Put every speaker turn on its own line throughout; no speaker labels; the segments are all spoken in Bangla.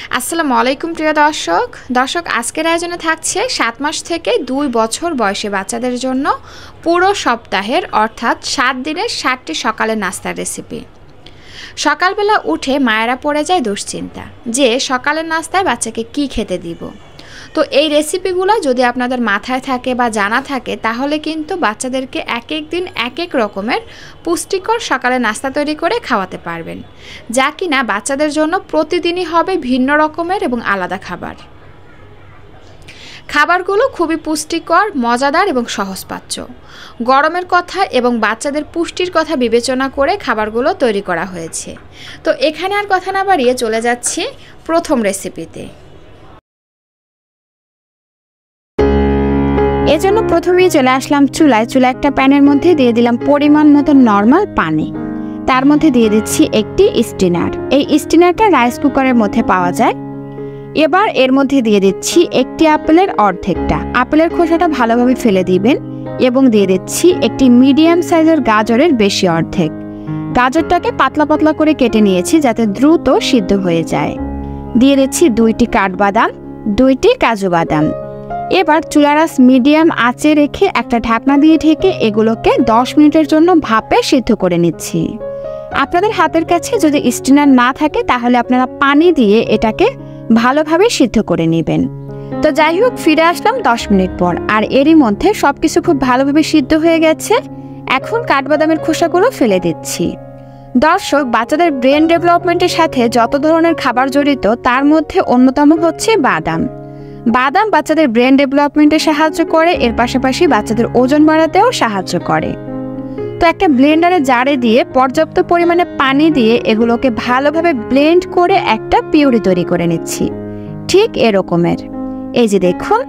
আসসালামু আলাইকুম প্রিয় দর্শক আজকের আয়োজনে থাকছে 7 মাস থেকে 2 বছর বয়সী বাচ্চাদের জন্য পুরো সপ্তাহের অর্থাৎ 7 দিনের 7টি সকালের নাস্তার রেসিপি। সকালবেলা উঠে মায়েরা পড়ে যায় দুশ্চিন্তা যে সকালের নাস্তায় বাচ্চাকে কি খেতে দিব। তো এই রেসিপিগুলো যদি আপনাদের মাথায় থাকে বা জানা থাকে তাহলে কিন্তু বাচ্চাদেরকে এক এক দিন এক এক রকমের পুষ্টিকর সকালে নাস্তা তৈরি করে খাওয়াতে পারবেন, যা কিনা বাচ্চাদের জন্য প্রতিদিনই হবে ভিন্ন রকমের এবং আলাদা খাবার। খাবারগুলো খুবই পুষ্টিকর, মজাদার এবং সহজপাচ্য। গরমের কথা এবং বাচ্চাদের পুষ্টির কথা বিবেচনা করে খাবারগুলো তৈরি করা হয়েছে। তো এখানে আর কথা না বাড়িয়ে চলে যাচ্ছি প্রথম রেসিপিতে।
এজন্য প্রথমেই চলে আসলাম চুলায় একটা প্যানের মধ্যে দিয়ে দিলাম পরিমাণ মতো নরমাল পানি। তার মধ্যে দিয়ে দিচ্ছি একটি স্টিনার। এই স্টিনারটা রাইস কুকারের মধ্যে পাওয়া যায়। এবার এর মধ্যে দিয়ে দিচ্ছি একটি আপেলের অর্ধেকটা। আপেলের খোসাটা ভালোভাবে ফেলে দিবেন এবং দিয়ে দিচ্ছি একটি মিডিয়াম সাইজের গাজরের বেশি অর্ধেক। গাজরটাকে পাতলা পাতলা করে কেটে নিয়েছি যাতে দ্রুত সিদ্ধ হয়ে যায়। দিয়ে দিচ্ছি 2টি কাঠবাদাম, 2টি কাজু বাদাম। এবার চুলার আঁচ মিডিয়াম আঁচে রেখে একটা ঢাকনা দিয়ে ঢেকে এগুলোকে 10 মিনিটের জন্য ভাপে সিদ্ধ করে নিচ্ছি। আপনাদের হাতের কাছে যদি স্টিনার না থাকে তাহলে আপনারা পানি দিয়ে এটাকে ভালোভাবে সিদ্ধ করে নেবেন। তো যাই হোক, ফিরে আসলাম 10 মিনিট পর, আর এরই মধ্যে সবকিছু খুব ভালোভাবে সিদ্ধ হয়ে গেছে। এখন কাঠবাদামের খোসাগুলো ফেলে দিচ্ছি। দর্শক, বাচ্চাদের ব্রেন ডেভেলপমেন্টের সাথে যত ধরনের খাবার জড়িত তার মধ্যে অন্যতম হচ্ছে বাদাম। বাদাম বাচ্চাদের ব্রেন ডেভেলপমেন্টে সাহায্য করে, এর পাশাপাশি বাচ্চাদের ওজন বাড়াতেও সাহায্য করে। তো একটা ব্লেন্ডারে জারে দিয়ে পর্যাপ্ত পরিমাণে পানি দিয়ে এগুলোকে ভালোভাবে ব্লেন্ড করে একটা পিউরি তৈরি করে নিচ্ছি, ঠিক এরকমের। এই যে দেখুন,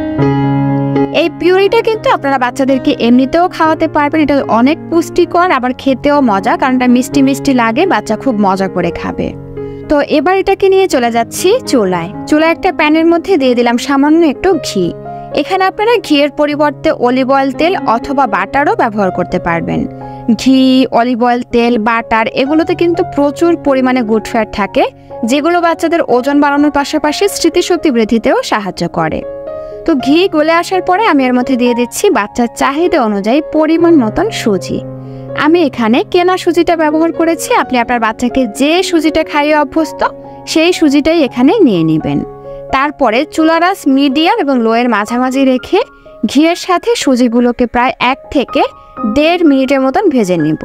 এই পিউরিটা কিন্তু আপনারা বাচ্চাদেরকে এমনিতেও খাওয়াতে পারবেন। এটা অনেক পুষ্টিকর, আবার খেতেও মজা, কারণ এটা মিষ্টি মিষ্টি লাগে, বাচ্চা খুব মজা করে খাবে। তো এবার এটাকে নিয়ে চলে যাচ্ছি চুলায় একটা প্যানের মধ্যে দিয়ে দিলাম সামান্য একটু ঘি। এখানে আপনারা ঘিয়ের পরিবর্তে অলিভ অয়েল তেল অথবা বাটারও ব্যবহার করতে পারবেন। ঘি, অলিভ অয়েল তেল, বাটার এগুলোতে কিন্তু প্রচুর পরিমাণে গুড ফ্যাট থাকে, যেগুলো বাচ্চাদের ওজন বাড়ানোর পাশাপাশি স্মৃতিশক্তি বৃদ্ধিতেও সাহায্য করে। তো ঘি গলে আসার পরে আমি এর মধ্যে দিয়ে দিচ্ছি বাচ্চার চাহিদা অনুযায়ী পরিমাণ মতন সুজি। আমি এখানে কেনা সুজিটা ব্যবহার করেছি। আপনি আপনার বাচ্চাকে যে সুজিটা খাইয়ে অভ্যস্ত সেই সুজিটাই এখানে নিয়ে নেবেন। তারপরে চুলার আঁচ মিডিয়াম এবং লোয়ের মাঝামাঝি রেখে ঘিয়ের সাথে সুজিগুলোকে প্রায় 1 থেকে 1.5 মিনিটের মতন ভেজে নিব।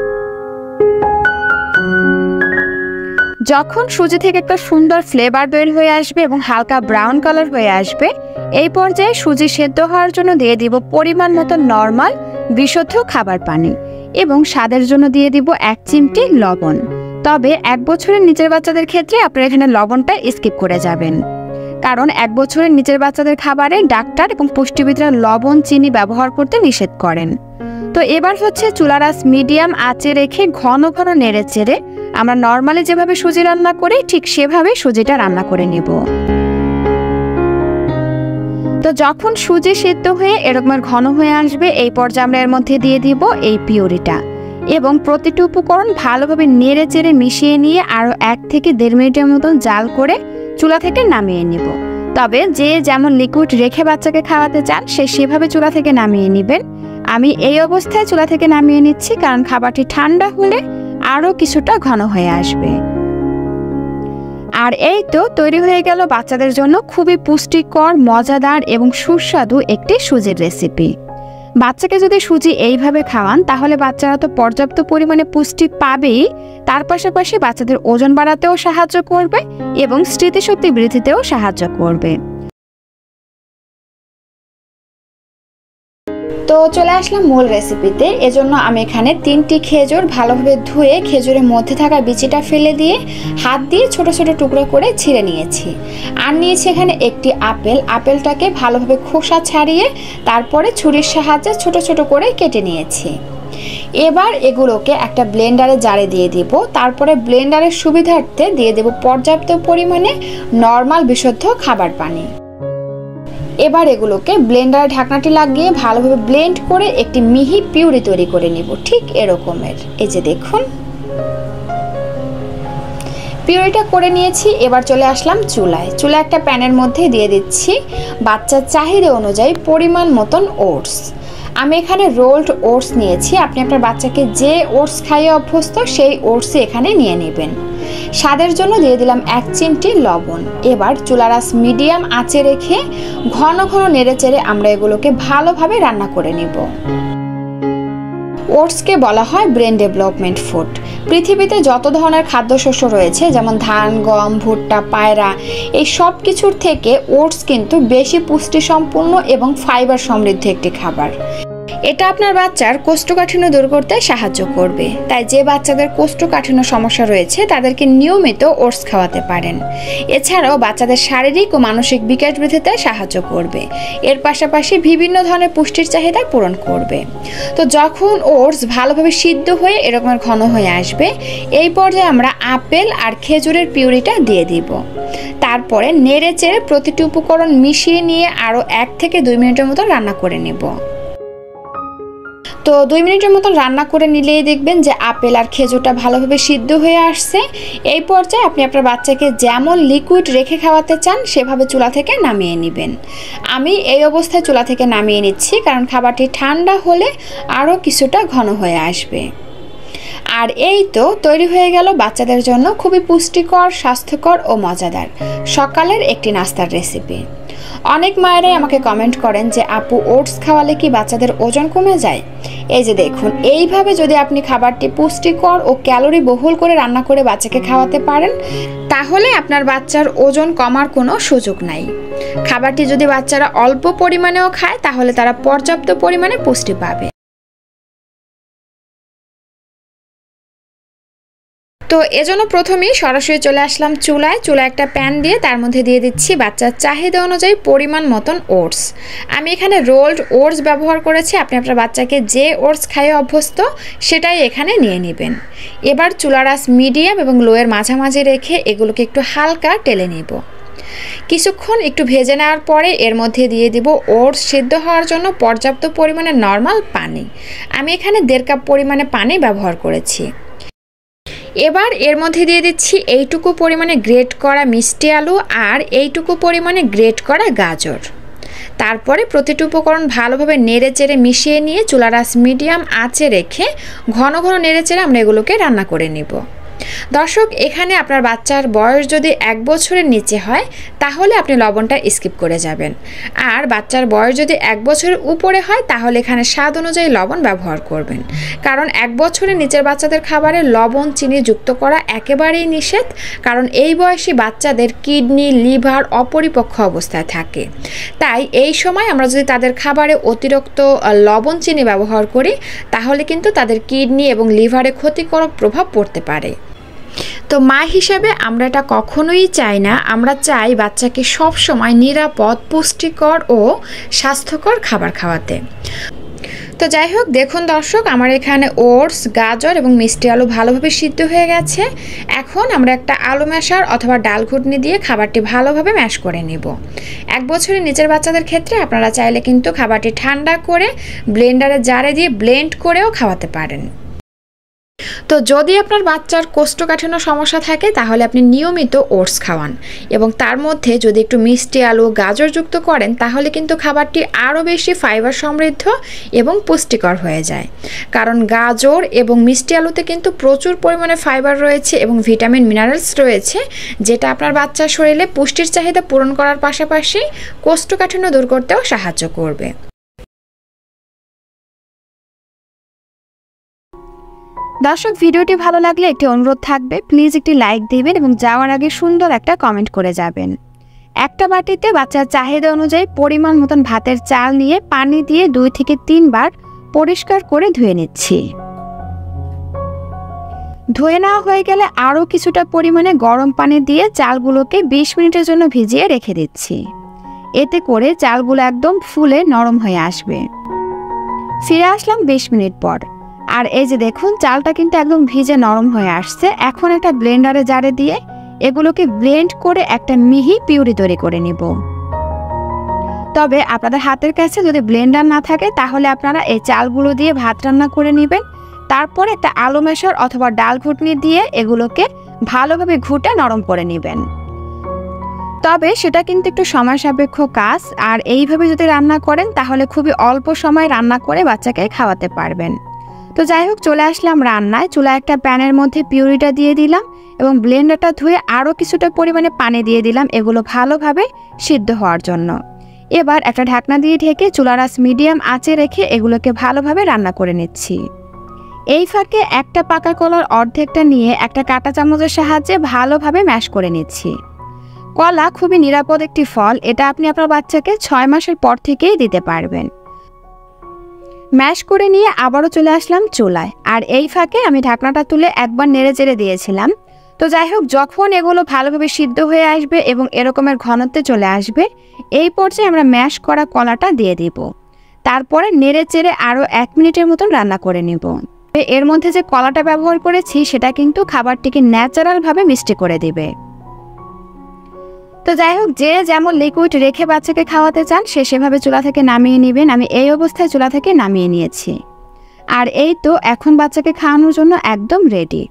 যখন সুজি থেকে একটা সুন্দর ফ্লেভার বের হয়ে আসবে এবং হালকা ব্রাউন কালার হয়ে আসবে, এই পর্যায়ে সুজি সেদ্ধ হওয়ার জন্য দিয়ে দিব পরিমাণ মতো নরমাল বিশুদ্ধ খাবার পানি এবং স্বাদের জন্য দিয়ে দিব 1 চিমটি লবণ। তবে 1 বছরের নিচের বাচ্চাদের ক্ষেত্রে আপনারা এখানে লবণটা স্কিপ করে যাবেন, কারণ 1 বছরের নিচের বাচ্চাদের খাবারে ডাক্তার এবং পুষ্টিবিদরা লবণ, চিনি ব্যবহার করতে নিষেধ করেন। তো এবার হচ্ছে চুলার আঁচ মিডিয়াম আঁচে রেখে ঘন ঘন নেড়ে চেড়ে আমরা নর্মালি যেভাবে সুজি রান্না করি ঠিক সেভাবে সুজিটা রান্না করে নেব। তো যখন সুজি সিদ্ধ হয়ে এরকমের ঘন হয়ে আসবে, এই পর্যায়ে আমরা এর মধ্যে দিয়ে দিব এই পিউরিটা এবং প্রতিটি উপকরণ ভালোভাবে নেড়ে চেড়ে মিশিয়ে নিয়ে আরও 1 থেকে 1.5 মিনিটের মতন জাল করে চুলা থেকে নামিয়ে নেব। তবে যে যেমন লিকুইড রেখে বাচ্চাকে খাওয়াতে চান সে সেভাবে চুলা থেকে নামিয়ে নেবেন। আমি এই অবস্থায় চুলা থেকে নামিয়ে নিচ্ছি, কারণ খাবারটি ঠান্ডা হলে আরও কিছুটা ঘন হয়ে আসবে। আর এই তো তৈরি হয়ে গেল বাচ্চাদের জন্য খুবই পুষ্টিকর, মজাদার এবং সুস্বাদু একটি সুজির রেসিপি। বাচ্চাকে যদি সুজি এইভাবে খাওয়ান তাহলে বাচ্চারা তো পর্যাপ্ত পরিমাণে পুষ্টি পাবেই, তার পাশাপাশি বাচ্চাদের ওজন বাড়াতেও সাহায্য করবে এবং স্মৃতিশক্তি বৃদ্ধিতেও সাহায্য করবে।
তো চলে আসলাম মূল রেসিপিতে। এজন্য আমি এখানে 3টি খেজুর ভালোভাবে ধুয়ে খেজুরের মধ্যে থাকা বিচিটা ফেলে দিয়ে হাত দিয়ে ছোট ছোট টুকরো করে ছিঁড়ে নিয়েছি। আর নিয়েছি এখানে একটি আপেলটাকে ভালোভাবে খোসা ছাড়িয়ে তারপরে ছুরির সাহায্যে ছোট ছোট করে কেটে নিয়েছি। এবার এগুলোকে একটা ব্লেন্ডারে জারে দিয়ে দিব। তারপরে ব্লেন্ডারের সুবিধার্থে দিয়ে দেব পর্যাপ্ত পরিমাণে নরমাল বিশুদ্ধ খাবার পানি। এবার এগুলোকে ব্লেন্ডারে ঢাকনাটি লাগিয়ে ভালোভাবে ব্লেন্ড করে একটি মিহি পিউরি তৈরি করে নেব, ঠিক এরকমের। এই যে দেখুন, পিউরিটা করে নিয়েছি। এবার চলে আসলাম চুলায়। চুলায় একটা প্যানের মধ্যে দিয়ে দিচ্ছি বাচ্চার চাহিদা অনুযায়ী পরিমাণ মতন ওটস। আমি এখানে রোলড ওটস নিয়েছি। আপনি আপনার বাচ্চাকে যে ওটস খাইয়ে অভ্যস্ত সেই ওটসই এখানে নিয়ে নেবেন। স্বাদের জন্য দিয়ে দিলাম 1 চিমটি লবণ। এবার চুলার আঁচ মিডিয়াম আঁচে রেখে ঘন ঘন নেড়েচেড়ে আমরা এগুলোকে ভালোভাবে রান্না করে নিব। ওটসকে বলা হয় ব্রেন ডেভেলপমেন্ট ফুড। পৃথিবীতে যত ধরনের খাদ্যশস্য রয়েছে, যেমন ধান, গম, ভুট্টা, পায়রা, এই সব কিছুর থেকে ওটস কিন্তু বেশি পুষ্টিসম্পন্ন এবং ফাইবার সমৃদ্ধ একটি খাবার। এটা আপনার বাচ্চার কোষ্ঠকাঠিন্য দূর করতে সাহায্য করবে। তাই যে বাচ্চাদের কোষ্ঠকাঠিন্য সমস্যা রয়েছে তাদেরকে নিয়মিত ওটস খাওয়াতে পারেন। এছাড়াও বাচ্চাদের শারীরিক ও মানসিক বিকাশ বৃদ্ধিতে সাহায্য করবে। এর পাশাপাশি বিভিন্ন ধরনের পুষ্টির চাহিদা পূরণ করবে। তো যখন ওটস ভালোভাবে সিদ্ধ হয়ে এরকমের ঘন হয়ে আসবে, এই পর্যায়ে আমরা আপেল আর খেজুরের পিউরিটা দিয়ে দিব। তারপরে নেড়ে চেড়ে প্রতিটি উপকরণ মিশিয়ে নিয়ে আরও 1 থেকে 2 মিনিটের মতো রান্না করে নেব। তো 2 মিনিটের মতন রান্না করে নিলেই দেখবেন যে আপেল আর খেজুরটা ভালোভাবে সিদ্ধ হয়ে আসছে। এই পর্যায়ে আপনি আপনার বাচ্চাকে যেমন লিকুইড রেখে খাওয়াতে চান সেভাবে চুলা থেকে নামিয়ে নেবেন। আমি এই অবস্থায় চুলা থেকে নামিয়ে নিচ্ছি, কারণ খাবারটি ঠান্ডা হলে আরও কিছুটা ঘন হয়ে আসবে। আর এই তো তৈরি হয়ে গেল বাচ্চাদের জন্য খুবই পুষ্টিকর, স্বাস্থ্যকর ও মজাদার সকালের একটি নাস্তার রেসিপি। অনেক মায়েরাই আমাকে কমেন্ট করেন যে আপু, ওটস খাওয়ালে কি বাচ্চাদের ওজন কমে যায়? এই যে দেখুন, এইভাবে যদি আপনি খাবারটি পুষ্টিকর ও ক্যালোরি বহুল করে রান্না করে বাচ্চাকে খাওয়াতে পারেন, তাহলে আপনার বাচ্চার ওজন কমার কোনো সুযোগ নাই। খাবারটি যদি বাচ্চারা অল্প পরিমাণেও খায় তাহলে তারা পর্যাপ্ত পরিমাণে পুষ্টি পাবে। তো এজন্য প্রথমেই সরাসরি চলে আসলাম চুলায়। চুলায় একটা প্যান দিয়ে তার মধ্যে দিয়ে দিচ্ছি বাচ্চার চাহিদা অনুযায়ী পরিমাণ মতন ওটস। আমি এখানে রোলড ওটস ব্যবহার করেছি। আপনি আপনার বাচ্চাকে যে ওটস খাইয়ে অভ্যস্ত সেটাই এখানে নিয়ে নেবেন। এবার চুলার আঁচ মিডিয়াম এবং লোয়ের মাঝামাঝি রেখে এগুলোকে একটু হালকা টেলে নিব। কিছুক্ষণ একটু ভেজে নেওয়ার পরে এর মধ্যে দিয়ে দিব ওটস সিদ্ধ হওয়ার জন্য পর্যাপ্ত পরিমাণে নর্মাল পানি। আমি এখানে 1.5 কাপ পরিমাণে পানি ব্যবহার করেছি। এবার এর মধ্যে দিয়ে দিচ্ছি এইটুকু পরিমাণে গ্রেট করা মিষ্টি আলু আর এইটুকু পরিমাণে গ্রেট করা গাজর। তারপরে প্রতিটি উপকরণ ভালোভাবে নেড়েচেড়ে মিশিয়ে নিয়ে চুলার আঁচ মিডিয়াম আঁচে রেখে ঘন ঘন নেড়েচেড়ে আমরা এগুলোকে রান্না করে নিব। দর্শক, এখানে আপনার বাচ্চার বয়স যদি 1 বছরের নিচে হয় তাহলে আপনি লবণটা স্কিপ করে যাবেন, আর বাচ্চার বয়স যদি 1 বছরের উপরে হয় তাহলে এখানে স্বাদ অনুযায়ী লবণ ব্যবহার করবেন। কারণ 1 বছরের নিচের বাচ্চাদের খাবারে লবণ, চিনি যুক্ত করা একেবারেই নিষেধ, কারণ এই বয়সী বাচ্চাদের কিডনি, লিভার অপরিপক্ক অবস্থায় থাকে। তাই এই সময় আমরা যদি তাদের খাবারে অতিরিক্ত লবণ, চিনি ব্যবহার করি তাহলে কিন্তু তাদের কিডনি এবং লিভারে ক্ষতিকারক প্রভাব পড়তে পারে। তো মা হিসাবে আমরা এটা কখনোই চাই না। আমরা চাই বাচ্চাকে সব সময় নিরাপদ, পুষ্টিকর ও স্বাস্থ্যকর খাবার খাওয়াতে। তো যাই হোক, দেখুন দর্শক, আমার এখানে ওটস, গাজর এবং মিষ্টি আলু ভালোভাবে সিদ্ধ হয়ে গেছে। এখন আমরা একটা আলু ম্যাশার অথবা ডাল ঘুটনি দিয়ে খাবারটি ভালোভাবে ম্যাশ করে নেব। 1 বছরের নিচের বাচ্চাদের ক্ষেত্রে আপনারা চাইলে কিন্তু খাবারটি ঠান্ডা করে ব্লেন্ডারে জারে দিয়ে ব্লেন্ড করেও খাওয়াতে পারেন। তো যদি আপনার বাচ্চার কোষ্ঠকাঠিন্য সমস্যা থাকে তাহলে আপনি নিয়মিত ওটস খাওয়ান এবং তার মধ্যে যদি একটু মিষ্টি আলু, গাজর যুক্ত করেন তাহলে কিন্তু খাবারটি আরও বেশি ফাইবার সমৃদ্ধ এবং পুষ্টিকর হয়ে যায়। কারণ গাজর এবং মিষ্টি আলুতে কিন্তু প্রচুর পরিমাণে ফাইবার রয়েছে এবং ভিটামিন, মিনারেলস রয়েছে, যেটা আপনার বাচ্চার শরীরে পুষ্টির চাহিদা পূরণ করার পাশাপাশি কোষ্ঠকাঠিন্য দূর করতেও সাহায্য করবে।
দর্শক, ভিডিওটি ভালো লাগলে একটি অনুরোধ থাকবে, প্লিজ একটি লাইক দিবেন এবং যাওয়ার আগে সুন্দর একটা কমেন্ট করে যাবেন। একটা বাটিতে বাচ্চার চাহিদা অনুযায়ী পরিমাণ মতন ভাতের চাল নিয়ে পানি দিয়ে 2 থেকে 3 বার পরিষ্কার করে ধুয়ে নিচ্ছি। ধুয়ে নেওয়া হয়ে গেলে আরও কিছুটা পরিমাণে গরম পানি দিয়ে চালগুলোকে 20 মিনিটের জন্য ভিজিয়ে রেখে দিচ্ছি। এতে করে চালগুলো একদম ফুলে নরম হয়ে আসবে। ফিরে আসলাম 20 মিনিট পর, আর এই যে দেখুন চালটা কিন্তু একদম ভিজে নরম হয়ে আসছে। এখন একটা ব্লেন্ডারে জারে দিয়ে এগুলোকে ব্লেন্ড করে একটা মিহি পিউরি তৈরি করে নিব। তবে আপনাদের হাতের কাছে যদি ব্লেন্ডার না থাকে তাহলে আপনারা এই চালগুলো দিয়ে ভাত রান্না করে নেবেন। তারপর একটা আলু মেশার অথবা ডাল ঘুটনি দিয়ে এগুলোকে ভালোভাবে ঘুটে নরম করে নেবেন। তবে সেটা কিন্তু একটু সময় সাপেক্ষ কাজ, আর এইভাবে যদি রান্না করেন তাহলে খুবই অল্প সময় রান্না করে বাচ্চাকে খাওয়াতে পারবেন। তো যাই হোক, চলে আসলাম রান্নায়। চুলা একটা প্যানের মধ্যে পিউরিটা দিয়ে দিলাম এবং ব্লেন্ডারটা ধুয়ে আরও কিছুটা পরিমাণে পানি দিয়ে দিলাম এগুলো ভালোভাবে সিদ্ধ হওয়ার জন্য। এবার একটা ঢাকনা দিয়ে ঢেকে চুলার আঁচ মিডিয়াম আঁচে রেখে এগুলোকে ভালোভাবে রান্না করে নিচ্ছি। এই ফাঁকে একটা পাকা কলার অর্ধেকটা নিয়ে একটা কাঁটা চামচের সাহায্যে ভালোভাবে ম্যাশ করে নিচ্ছি। কলা খুবই নিরাপদ একটি ফল, এটা আপনি আপনার বাচ্চাকে 6 মাসের পর থেকেই দিতে পারবেন। ম্যাশ করে নিয়ে আবারও চলে আসলাম চুলায়, আর এই ফাঁকে আমি ঢাকনাটা তুলে একবার নেড়ে চেড়ে দিয়েছিলাম। তো যাই হোক, যখন এগুলো ভালোভাবে সিদ্ধ হয়ে আসবে এবং এরকমের ঘনত্বে চলে আসবে, এই পর্যায়ে আমরা ম্যাশ করা কলাটা দিয়ে দিব। তারপরে নেড়ে চেড়ে আরও 1 মিনিটের মতন রান্না করে নিব। এর মধ্যে যে কলাটা ব্যবহার করেছি সেটা কিন্তু খাবারটিকে ন্যাচারালভাবে মিষ্টি করে দিবে। তো যাই হোক, যে যেমন লিকুইড রেখে বাচ্চাকে খাওয়াতে চান সে সেভাবে চুলা থেকে নামিয়ে নেবেন। আমি এই অবস্থায় চুলা থেকে নামিয়ে নিয়েছি, আর এই তো এখন বাচ্চাকে খাওয়ানোর জন্য একদম রেডি।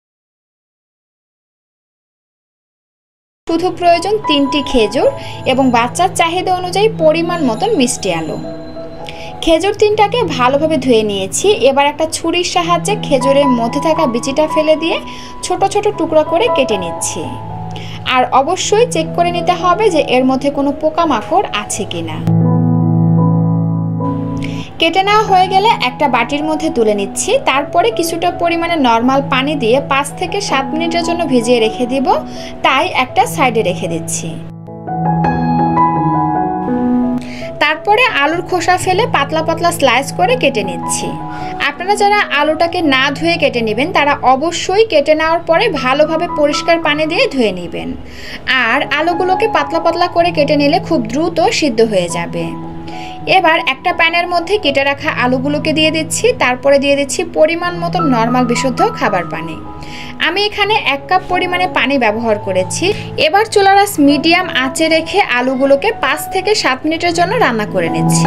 শুধু প্রয়োজন 3টি খেজুর এবং বাচ্চার চাহিদা অনুযায়ী পরিমাণ মতন মিষ্টি আলু। খেজুর 3টাকে ভালোভাবে ধুয়ে নিয়েছি। এবার একটা ছুরির সাহায্যে খেজুরের মধ্যে থাকা বিচিটা ফেলে দিয়ে ছোট ছোট টুকরা করে কেটে নিচ্ছি। আর অবশ্যই চেক করে নিতে হবে যে এর মধ্যে কোনো পোকামাকড় আছে কিনা। কেটে নেওয়া হয়ে গেলে একটা বাটির মধ্যে তুলে নিচ্ছি। তারপরে কিছুটা পরিমাণে নর্মাল পানি দিয়ে 5 থেকে 7 মিনিটের জন্য ভিজিয়ে রেখে দিব, তাই একটা সাইডে রেখে দিচ্ছি। তারপরে আলুর খোসা ফেলে পাতলা পাতলা স্লাইস করে কেটে নিচ্ছি। আপনারা যারা আলুটাকে না ধুয়ে কেটে নেবেন তারা অবশ্যই কেটে নেওয়ার পরে ভালোভাবে পরিষ্কার পানি দিয়ে ধুয়ে নেবেন। আর আলুগুলোকে পাতলা পাতলা করে কেটে নিলে খুব দ্রুত সিদ্ধ হয়ে যাবে। এবার একটা প্যানের মধ্যে কেটে রাখা আলুগুলোকে দিয়ে দিচ্ছি। তারপরে দিয়ে দিচ্ছি পরিমাণ মতো নর্মাল বিশুদ্ধ খাবার পানি। আমি এখানে 1 কাপ পরিমাণে পানি ব্যবহার করেছি। এবার চুলার আঁচ মিডিয়াম আঁচে রেখে আলুগুলোকে 5 থেকে 7 মিনিটের জন্য রান্না করে নিচ্ছি।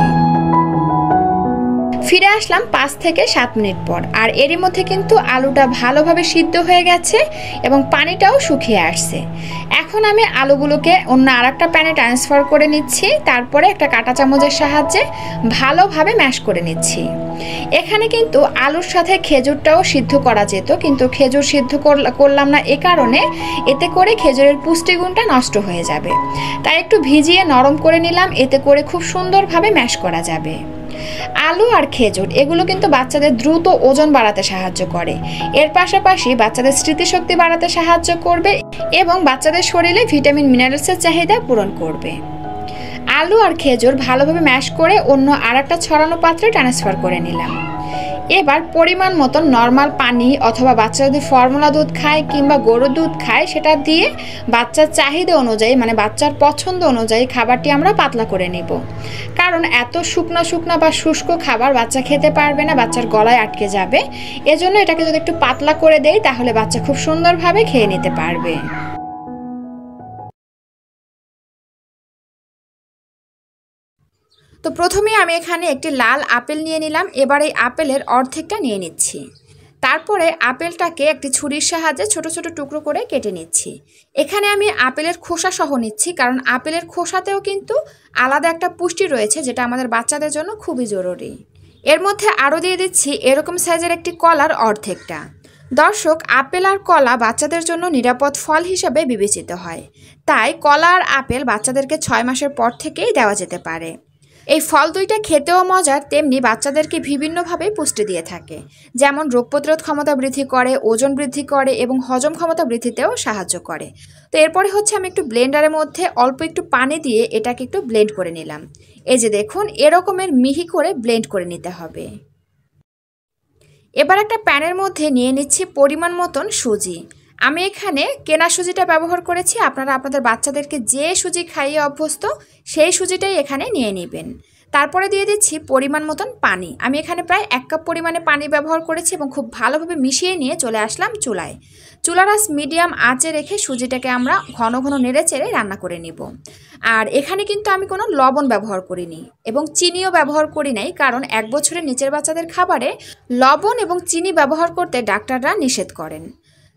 ফিরে আসলাম 5 থেকে 7 মিনিট পর, আর এরই মধ্যে কিন্তু আলুটা ভালোভাবে সিদ্ধ হয়ে গেছে এবং পানিটাও শুকিয়ে আসছে। এখন আমি আলুগুলোকে অন্য আরেকটা প্যানে ট্রান্সফার করে নিচ্ছি। তারপরে একটা কাঁটা চামচের সাহায্যে ভালোভাবে ম্যাশ করে নিচ্ছি। এখানে কিন্তু আলুর সাথে খেজুরটাও সিদ্ধ করা যেত, কিন্তু খেজুর সিদ্ধ করলাম না এ কারণে এতে করে খেজুরের পুষ্টিগুণটা নষ্ট হয়ে যাবে। তাই একটু ভিজিয়ে নরম করে নিলাম, এতে করে খুব সুন্দরভাবে ম্যাশ করা যাবে। আলু আর খেজুর এগুলো কিন্তু বাচ্চাদের দ্রুত ওজন বাড়াতে সাহায্য করে। এর পাশাপাশি বাচ্চাদের স্মৃতিশক্তি বাড়াতে সাহায্য করবে এবং বাচ্চাদের শরীরে ভিটামিন মিনারেলসের চাহিদা পূরণ করবে। আলু আর খেজুর ভালোভাবে ম্যাশ করে অন্য আরেকটা ছড়ানো পাত্রে ট্রান্সফার করে নিলাম। এবার পরিমাণ মতন নর্মাল পানি অথবা বাচ্চা যদি ফর্মুলা দুধ খায় কিংবা গরুর দুধ খায় সেটা দিয়ে বাচ্চার চাহিদা অনুযায়ী মানে বাচ্চার পছন্দ অনুযায়ী খাবারটি আমরা পাতলা করে নিব। কারণ এত শুকনা শুকনা বা শুষ্ক খাবার বাচ্চা খেতে পারবে না, বাচ্চার গলায় আটকে যাবে। এজন্য এটাকে যদি একটু পাতলা করে দেই তাহলে বাচ্চা খুব সুন্দরভাবে খেয়ে নিতে পারবে। তো প্রথমে আমি এখানে একটি লাল আপেল নিয়ে নিলাম। এবার এই আপেলের অর্ধেকটা নিয়ে নিচ্ছি। তারপরে আপেলটাকে একটি ছুরির সাহায্যে ছোট ছোট টুকরো করে কেটে নিচ্ছি। এখানে আমি আপেলের খোসা সহ নিচ্ছি, কারণ আপেলের খোসাতেও কিন্তু আলাদা একটা পুষ্টি রয়েছে যেটা আমাদের বাচ্চাদের জন্য খুবই জরুরি। এর মধ্যে আরও দিয়ে দিচ্ছি এরকম সাইজের একটি কলার অর্ধেকটা। দর্শক, আপেল আর কলা বাচ্চাদের জন্য নিরাপদ ফল হিসেবে বিবেচিত হয়, তাই কলা আর আপেল বাচ্চাদেরকে 6 মাসের পর থেকেই দেওয়া যেতে পারে। এই ফল দুইটা খেতেও মজার, তেমনি বাচ্চাদেরকে বিভিন্নভাবে পুষ্টি দিয়ে থাকে। যেমন রোগ প্রতিরোধ ক্ষমতা বৃদ্ধি করে, ওজন বৃদ্ধি করে এবং হজম ক্ষমতা বৃদ্ধিতেও সাহায্য করে। তো এরপরে হচ্ছে আমি একটু ব্লেন্ডারের মধ্যে অল্প একটু পানি দিয়ে এটাকে একটু ব্লেন্ড করে নিলাম। এই যে দেখুন, এরকমের মিহি করে ব্লেন্ড করে নিতে হবে। এবার একটা প্যানের মধ্যে নিয়ে নিচ্ছি পরিমাণ মতন সুজি। আমি এখানে কেনা সুজিটা ব্যবহার করেছি। আপনারা আপনাদের বাচ্চাদেরকে যে সুজি খাইয়ে অভ্যস্ত সেই সুজিটাই এখানে নিয়ে নেবেন। তারপরে দিয়ে দিচ্ছি পরিমাণ মতন পানি। আমি এখানে প্রায় 1 কাপ পরিমাণে পানি ব্যবহার করেছি এবং খুব ভালোভাবে মিশিয়ে নিয়ে চলে আসলাম চুলায়। চুলার আঁচ মিডিয়াম আঁচে রেখে সুজিটাকে আমরা ঘন ঘন নেড়ে চেড়ে রান্না করে নিব। আর এখানে কিন্তু আমি কোনো লবণ ব্যবহার করিনি এবং চিনিও ব্যবহার করি নাই, কারণ 1 বছরের নিচের বাচ্চাদের খাবারে লবণ এবং চিনি ব্যবহার করতে ডাক্তাররা নিষেধ করেন।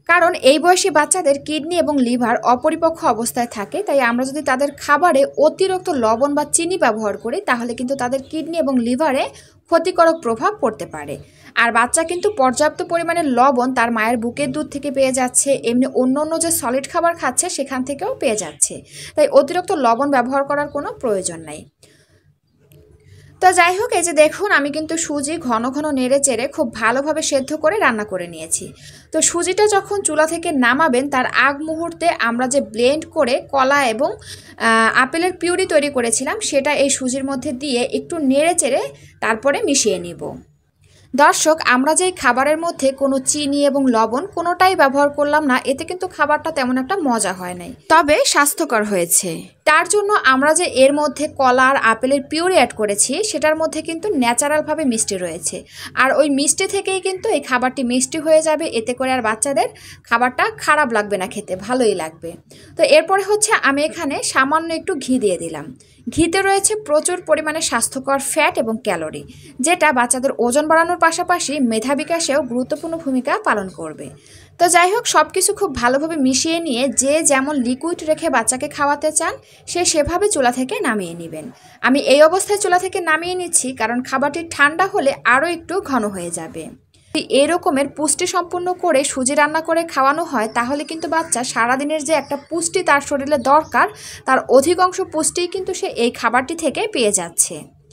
কারণ এই বয়সী বাচ্চাদের কিডনি এবং লিভার অপরিপক্ক অবস্থায় থাকে, তাই আমরা যদি তাদের খাবারে অতিরিক্ত লবণ বা চিনি ব্যবহার করি তাহলে কিন্তু তাদের কিডনি এবং লিভারে ক্ষতিকারক প্রভাব পড়তে পারে। আর বাচ্চা কিন্তু পর্যাপ্ত পরিমাণে লবণ তার মায়ের বুকের দুধ থেকে পেয়ে যাচ্ছে, এমনি অন্য যে সলিড খাবার খাচ্ছে সেখান থেকেও পেয়ে যাচ্ছে, তাই অতিরিক্ত লবণ ব্যবহার করার কোনো প্রয়োজন নাই। তো যাই হোক, এই যে দেখুন আমি কিন্তু সুজি ঘন ঘন নেড়ে চেড়ে খুব ভালোভাবে সেদ্ধ করে রান্না করে নিয়েছি। তো সুজিটা যখন চুলা থেকে নামাবেন তার আগ মুহূর্তে আমরা যে ব্লেন্ড করে কলা এবং আপেলের পিউরি তৈরি করেছিলাম সেটা এই সুজির মধ্যে দিয়ে একটু নেড়ে চেড়ে তারপরে মিশিয়ে নিব। দর্শক, আমরা যে খাবারের মধ্যে কোনো চিনি এবং লবণ কোনোটাই ব্যবহার করলাম না, এতে কিন্তু খাবারটা তেমন একটা মজা হয় নাই, তবে স্বাস্থ্যকর হয়েছে। তার জন্য আমরা যে এর মধ্যে কলা আর আপেলের পিউরি অ্যাড করেছি সেটার মধ্যে কিন্তু ন্যাচারালভাবে মিষ্টি রয়েছে, আর ওই মিষ্টি থেকেই কিন্তু এই খাবারটি মিষ্টি হয়ে যাবে, এতে করে আর বাচ্চাদের খাবারটা খারাপ লাগবে না, খেতে ভালোই লাগবে। তো এরপরে হচ্ছে আমি এখানে সামান্য একটু ঘি দিয়ে দিলাম। ঘিতে রয়েছে প্রচুর পরিমাণে স্বাস্থ্যকর ফ্যাট এবং ক্যালোরি, যেটা বাচ্চাদের ওজন বাড়ানোর পাশাপাশি মেধা বিকাশেও গুরুত্বপূর্ণ ভূমিকা পালন করবে। তো যাই হোক, সব কিছু খুব ভালোভাবে মিশিয়ে নিয়ে যে যেমন লিকুইড রেখে বাচ্চাকে খাওয়াতে চান সে সেভাবে চুলা থেকে নামিয়ে নেবেন। আমি এই অবস্থায় চুলা থেকে নামিয়ে নিচ্ছি কারণ খাবারটি ঠান্ডা হলে আরও একটু ঘন হয়ে যাবে। যদি এরকমের পুষ্টি সম্পূর্ণ করে সুজি রান্না করে খাওয়ানো হয় তাহলে কিন্তু বাচ্চা সারাদিনের যে একটা পুষ্টি তার শরীরে দরকার তার অধিকাংশ পুষ্টিই কিন্তু সে এই খাবারটি থেকে পেয়ে যাচ্ছে।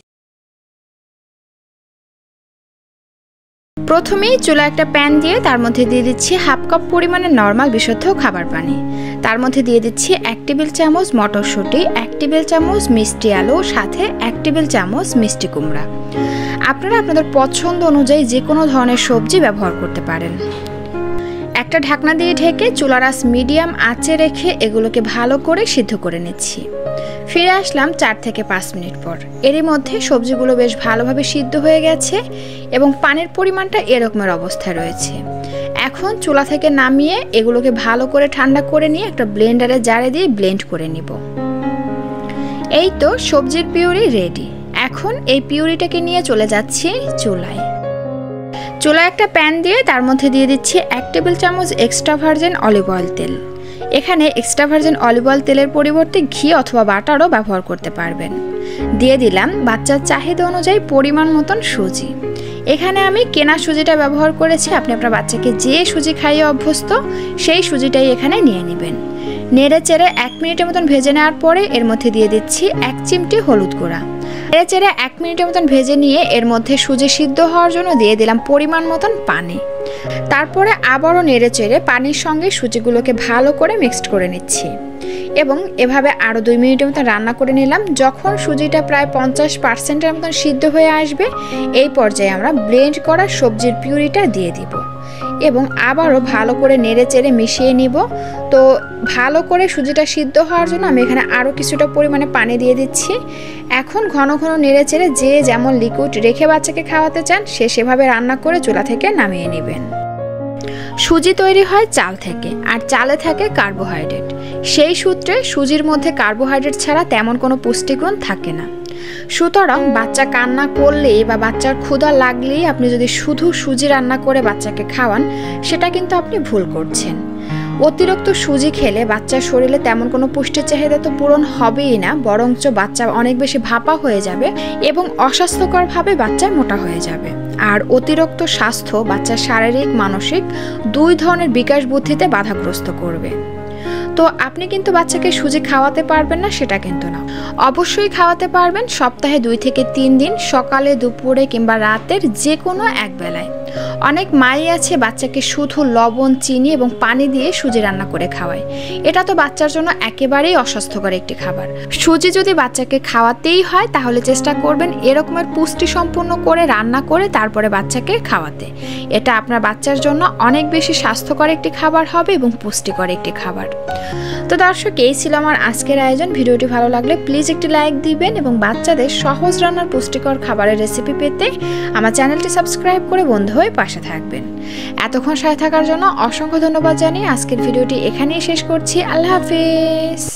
প্রথমেই চুলা একটা প্যান দিয়ে তার মধ্যে দিয়ে দিচ্ছি হাফ কাপ পরিমাণে নর্মাল বিশুদ্ধ খাবার পানি। তার মধ্যে দিয়ে দিচ্ছি 1 টেবিল চামচ মটরশুঁটি, 1 টেবিল চামচ মিষ্টি আলু, সাথে 1 টেবিল চামচ মিষ্টি কুমড়া। আপনারা আপনাদের পছন্দ অনুযায়ী যে কোনো ধরনের সবজি ব্যবহার করতে পারেন। একটা ঢাকনা দিয়ে ঢেকে চুলার আঁচ মিডিয়াম আঁচে রেখে এগুলোকে ভালো করে সিদ্ধ করে নিচ্ছি। ফিরে আসলাম 4 থেকে 5 মিনিট পর। এরই মধ্যে সবজিগুলো বেশ ভালোভাবে সিদ্ধ হয়ে গেছে এবং পানির পরিমাণটা এরকমের অবস্থায় রয়েছে। এখন চুলা থেকে নামিয়ে এগুলোকে ভালো করে ঠান্ডা করে নিয়ে একটা ব্লেন্ডারে জারে দিয়ে ব্লেন্ড করে নিব। এই তো সবজির পিউরি রেডি। এখন এই পিউরিটাকে নিয়ে চলে যাচ্ছি চুলায়। চুলায় একটা প্যান দিয়ে তার মধ্যে দিয়ে দিচ্ছি 1 টেবিল চামচ এক্সট্রা ভার্জিন অলিভ অয়েল তেল। এখানে এক্সট্রা ভার্জিন অলিভ অয়েল তেলের পরিবর্তে ঘি অথবা বাটারও ব্যবহার করতে পারবেন। দিয়ে দিলাম বাচ্চার চাহিদা অনুযায়ী পরিমাণ মতন সুজি। এখানে আমি কেনা সুজিটা ব্যবহার করেছি, আপনি আপনার বাচ্চাকে যে সুজি খাইয়ে অভ্যস্ত সেই সুজিটাই এখানে নিয়ে নেবেন। নেড়ে চেড়ে 1 মিনিটের মতন ভেজে নেওয়ার পরে এর মধ্যে দিয়ে দিচ্ছি 1 চিমটি হলুদ গুঁড়া। নেড়ে চেড়ে 1 মিনিটের মতন ভেজে নিয়ে এর মধ্যে সুজি সিদ্ধ হওয়ার জন্য দিয়ে দিলাম পরিমাণ মতন পানি। তারপরে আবারও নেড়ে চেড়ে পানির সঙ্গে সুজিগুলোকে ভালো করে মিক্সড করে নিচ্ছি এবং এভাবে আরও 2 মিনিটের মতন রান্না করে নিলাম। যখন সুজিটা প্রায় 50%-এর মতন সিদ্ধ হয়ে আসবে এই পর্যায়ে আমরা ব্লেন্ড করা সবজির পিউরিটা দিয়ে দিব এবং আবারও ভালো করে নেড়ে চেড়ে মিশিয়ে নিব। তো ভালো করে সুজিটা সিদ্ধ হওয়ার জন্য আমি এখানে আরও কিছুটা পরিমাণে পানি দিয়ে দিচ্ছি। এখন ঘন ঘন নেড়ে চেড়ে যে যেমন লিকুইড রেখে বাচ্চাকে খাওয়াতে চান সে সেভাবে রান্না করে চুলা থেকে নামিয়ে নেবেন। সুজি তৈরি হয় চাল থেকে, আর চালে থাকে কার্বোহাইড্রেট। সেই সূত্রে সুজির মধ্যে কার্বোহাইড্রেট ছাড়া তেমন কোনো পুষ্টিগুণ থাকে না। সুতরাং বাচ্চা কান্না করলেই বা বাচ্চার ক্ষুধা লাগলেই আপনি যদি শুধু সুজি রান্না করে বাচ্চাকে খাওয়ান সেটা কিন্তু আপনি ভুল করছেন। অতিরিক্ত সুজি খেলে বাচ্চার শরীরে তেমন কোনো পুষ্টির চাহিদা তো পূরণ হবেই না, বরঞ্চ বাচ্চা অনেক বেশি ভাপা হয়ে যাবে এবং অস্বাস্থ্যকরভাবে বাচ্চা মোটা হয়ে যাবে। আর অতিরিক্ত স্বাস্থ্য বাচ্চার শারীরিক মানসিক 2 ধরনের বিকাশ বুদ্ধিতে বাধাগ্রস্ত করবে। তো আপনি কিন্তু বাচ্চাকে সুজি খাওয়াতে পারবেন না সেটা কিন্তু না, অবশ্যই খাওয়াতে পারবেন সপ্তাহে 2 থেকে 3 দিন, সকালে, দুপুরে কিংবা রাতের যে কোনো এক বেলায়। অনেক মাই আছে বাচ্চাকে শুধু লবণ, চিনি এবং পানি দিয়ে সুজি রান্না করে খাওয়ায়। এটা তো বাচ্চার জন্য একেবারেই অস্বাস্থ্যকর একটি খাবার। সুজি যদি বাচ্চাকে খাওয়াতেই হয় তাহলে চেষ্টা করবেন এরকমের পুষ্টি সম্পূর্ণ করে রান্না করে তারপরে বাচ্চাকে খাওয়াতে। এটা আপনার বাচ্চার জন্য অনেক বেশি স্বাস্থ্যকর একটি খাবার হবে এবং পুষ্টিকর একটি খাবার। তো দর্শক, এই ছিল আমার আজকের আয়োজন। ভিডিওটি ভালো লাগলে প্লিজ একটি লাইক দিবেন এবং বাচ্চাদের সহজ রান্নার পুষ্টিকর খাবারের রেসিপি পেতে আমার চ্যানেলটি সাবস্ক্রাইব করে বন্ধু হয়ে পাশে থাকবেন। এতক্ষণ সাথে থাকার জন্য অসংখ্য ধন্যবাদ জানিয়ে আজকের ভিডিওটি এখানেই শেষ করছি। আল্লাহ হাফেজ।